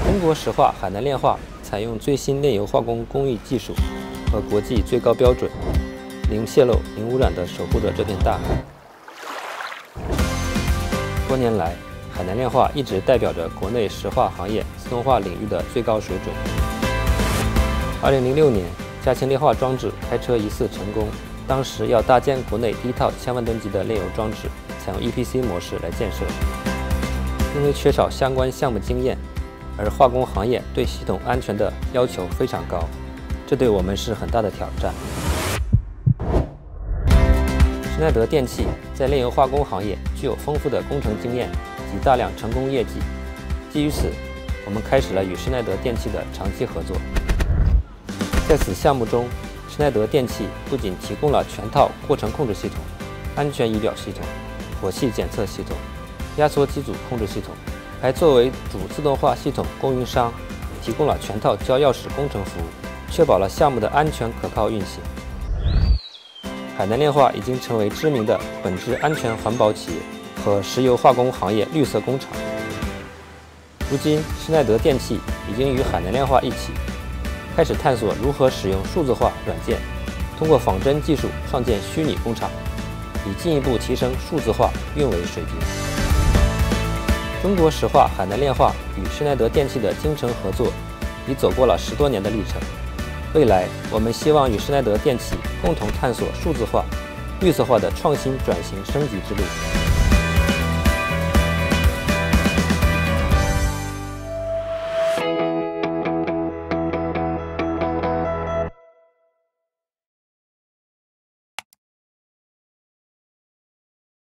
中国石化海南炼化采用最新炼油化工工艺技术和国际最高标准，零泄漏、零污染地守护着这片大海。多年来，海南炼化一直代表着国内石化行业自动化领域的最高水准。2006年，嘉兴炼化装置开车疑似成功，当时要搭建国内第一套1000万吨级的炼油装置，采用 EPC 模式来建设。因为缺少相关项目经验，而化工行业对系统安全的要求非常高，这对我们是很大的挑战。施耐德电气在炼油化工行业具有丰富的工程经验及大量成功业绩，基于此，我们开始了与施耐德电气的长期合作。在此项目中，施耐德电气不仅提供了全套过程控制系统、安全仪表系统、火气检测系统、压缩机组控制系统，还作为主自动化系统供应商，提供了全套交钥匙工程服务，确保了项目的安全可靠运行。海南炼化已经成为知名的本质安全环保企业和石油化工行业绿色工厂。如今，施耐德电气已经与海南炼化一起，开始探索如何使用数字化软件，通过仿真技术创建虚拟工厂，以进一步提升数字化运维水平。中国石化海南炼化与施耐德电气的精诚合作，已走过了10多年的历程。未来，我们希望与施耐德电气共同探索数字化、绿色化的创新转型升级之路。